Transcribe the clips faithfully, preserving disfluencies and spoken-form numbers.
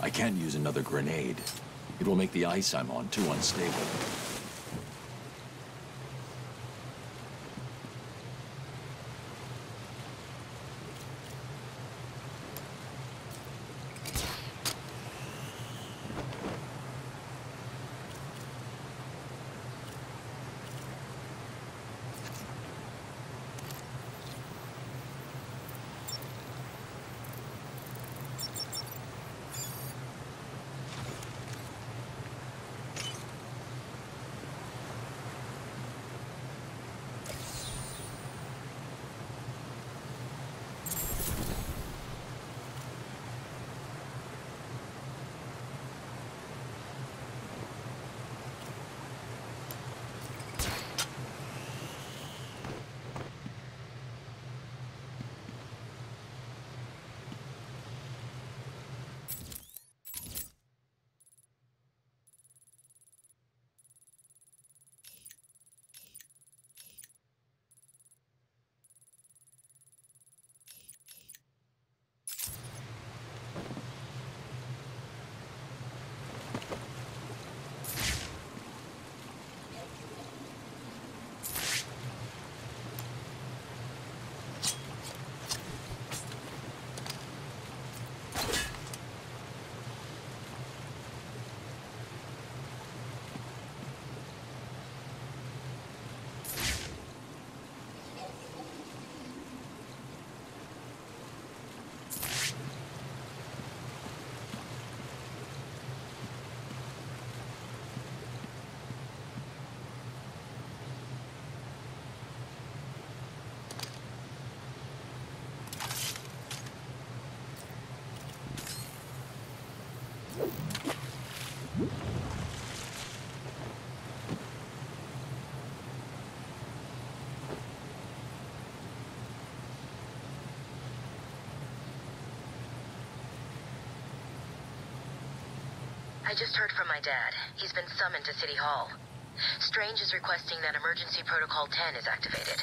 I can't use another grenade. It will make the ice I'm on too unstable. I just heard from my dad. He's been summoned to City Hall. Strange is requesting that Emergency Protocol ten is activated.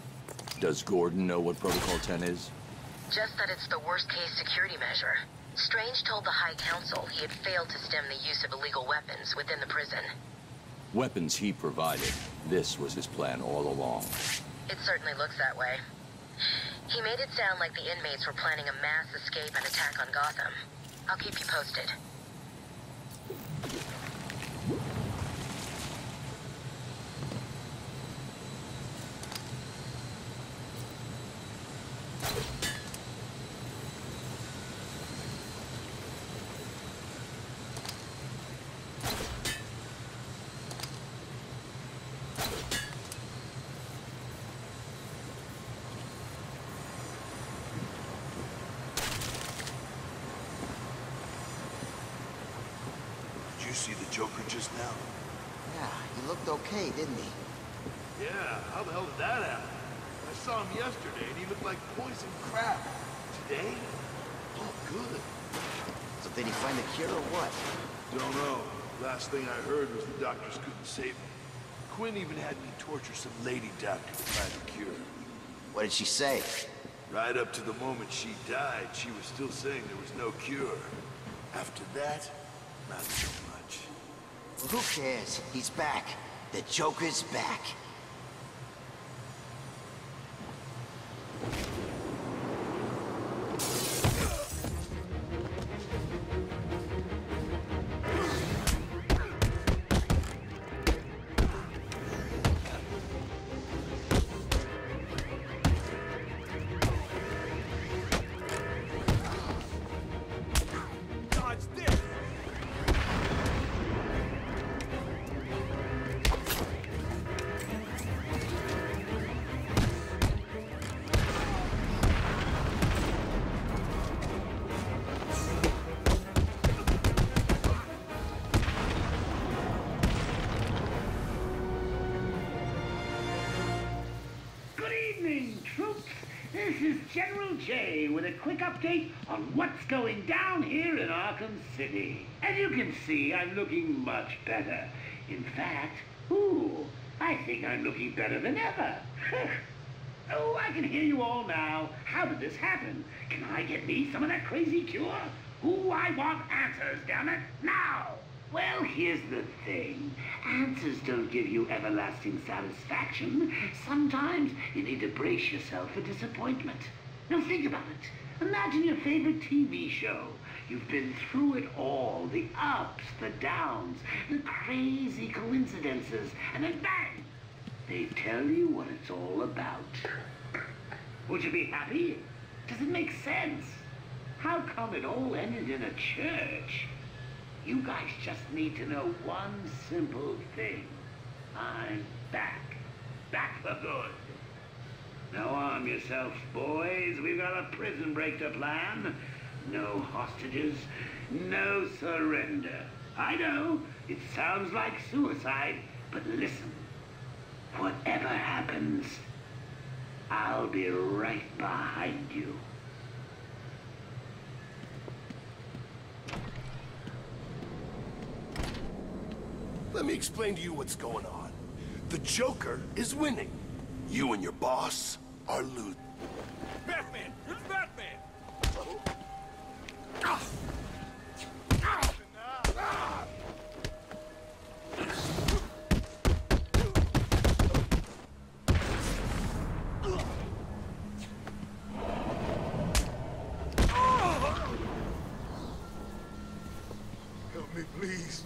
Does Gordon know what Protocol ten is? Just that it's the worst-case security measure. Strange told the High Council he had failed to stem the use of illegal weapons within the prison. Weapons he provided. This was his plan all along. It certainly looks that way. He made it sound like the inmates were planning a mass escape and attack on Gotham. I'll keep you posted. Did you see the Joker just now? Yeah, he looked okay, didn't he? Yeah, how the hell did that happen? I saw him yesterday and he looked like poison crap. Today? Oh, good. So did he find a cure or what? Don't know. Last thing I heard was the doctors couldn't save him. Quinn even had me torture some lady doctor to find a cure. What did she say? Right up to the moment she died, she was still saying there was no cure. After that, not so much. Well, who cares? He's back. The Joker's back. This is General J with a quick update on what's going down here in Arkham City. As you can see, I'm looking much better. In fact, ooh, I think I'm looking better than ever. Oh, I can hear you all now. How did this happen? Can I get me some of that crazy cure? Ooh, I want answers, damn it, now! Well, here's the thing. Answers don't give you everlasting satisfaction. Sometimes you need to brace yourself for disappointment. Now think about it. Imagine your favorite T V show. You've been through it all. The ups, the downs, the crazy coincidences, and then bang! They tell you what it's all about. Would you be happy? Does it make sense? How come it all ended in a church? You guys just need to know one simple thing. I'm back. Back for good. Now arm yourselves, boys. We've got a prison break to plan. No hostages, no surrender. I know, it sounds like suicide, but listen. Whatever happens, I'll be right behind you. Let me explain to you what's going on. The Joker is winning. You and your boss are losing. Batman! It's Batman! Help me, please.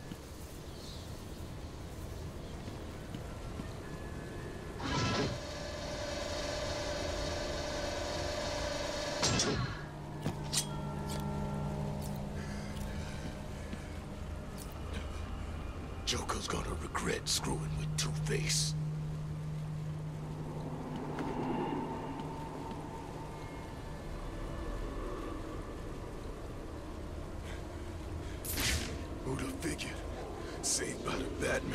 Joker's gonna regret screwing with Two-Face. Who'd have figured? Saved by the Batman.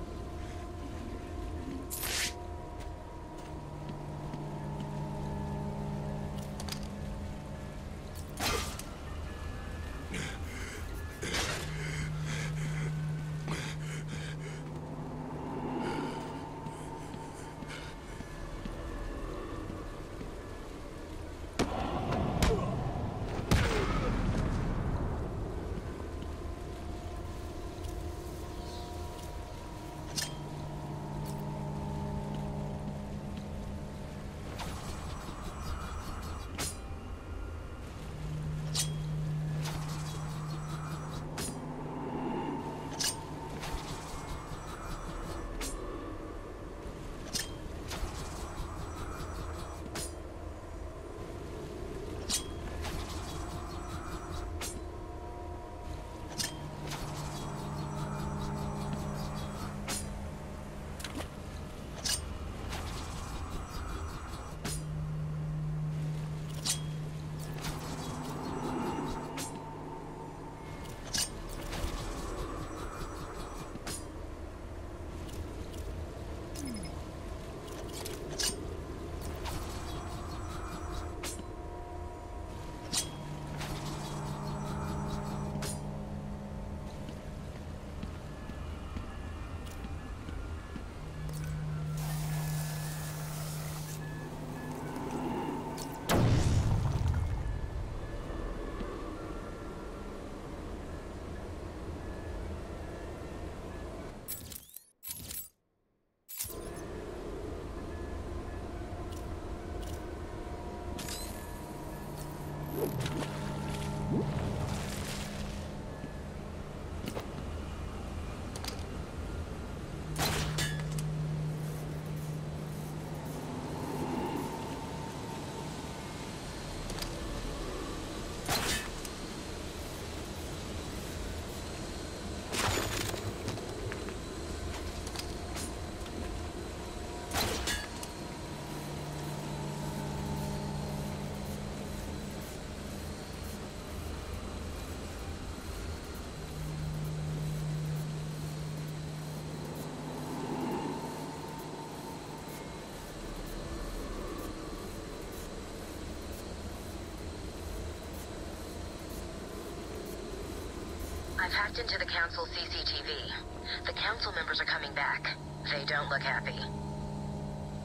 I've hacked into the Council C C T V. The Council members are coming back. They don't look happy.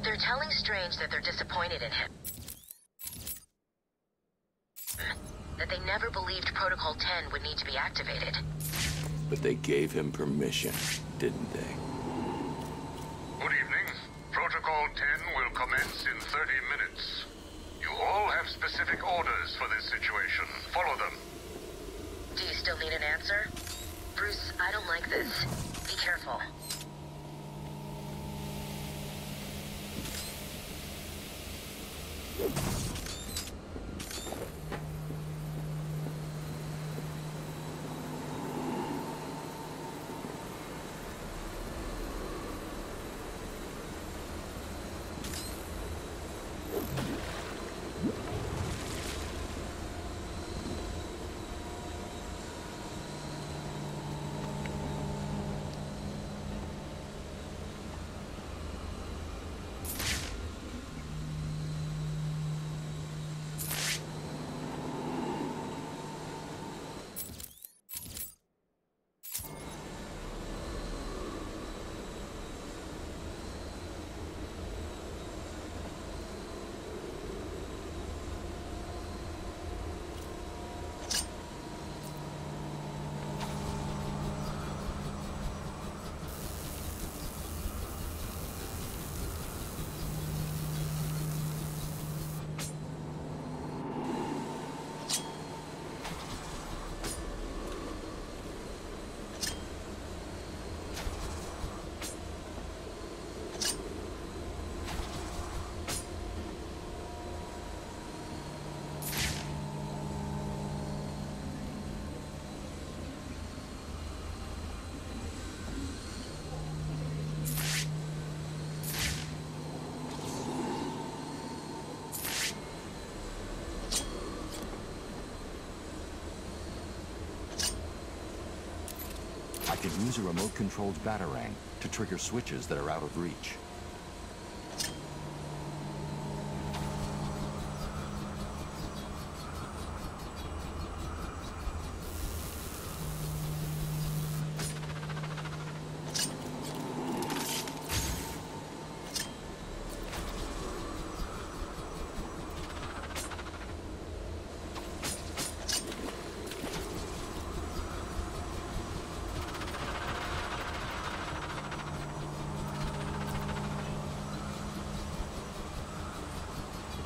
They're telling Strange that they're disappointed in him. That they never believed Protocol ten would need to be activated. But they gave him permission, didn't they? Good evening. Protocol ten will commence in thirty minutes. You all have specific orders for this situation. Follow them. Do you still need an answer? Bruce, I don't like this. Be careful. I could use a remote-controlled Batarang to trigger switches that are out of reach.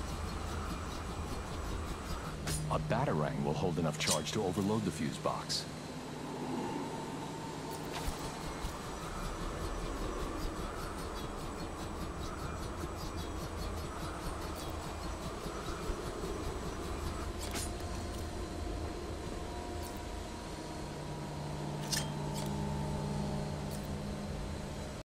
A Batarang will hold enough charge to overload the fuse box.